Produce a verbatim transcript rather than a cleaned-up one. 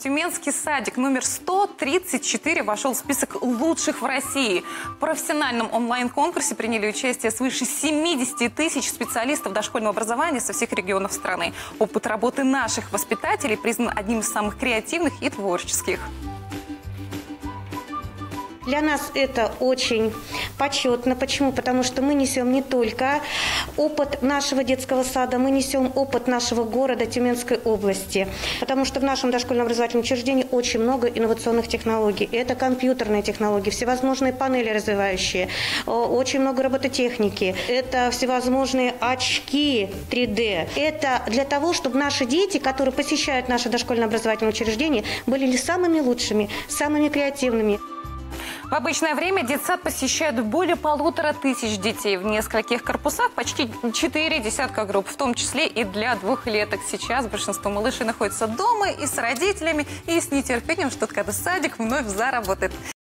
Тюменский садик номер сто тридцать четыре вошел в список лучших в России. В профессиональном онлайн-конкурсе приняли участие свыше семидесяти тысяч специалистов дошкольного образования со всех регионов страны. Опыт работы наших воспитателей признан одним из самых креативных и творческих. Для нас это очень почетно. Почему? Потому что мы несем не только опыт нашего детского сада, мы несем опыт нашего города, Тюменской области. Потому что в нашем дошкольном образовательном учреждении очень много инновационных технологий. Это компьютерные технологии, всевозможные панели развивающие, очень много робототехники. Это всевозможные очки три дэ. Это для того, чтобы наши дети, которые посещают наше дошкольное образовательное учреждение, были самыми лучшими, самыми креативными. В обычное время детсад посещают более полутора тысяч детей. В нескольких корпусах почти четыре десятка групп, в том числе и для двухлеток. Сейчас большинство малышей находится дома и с родителями, и с нетерпением ждут, когда садик вновь заработает.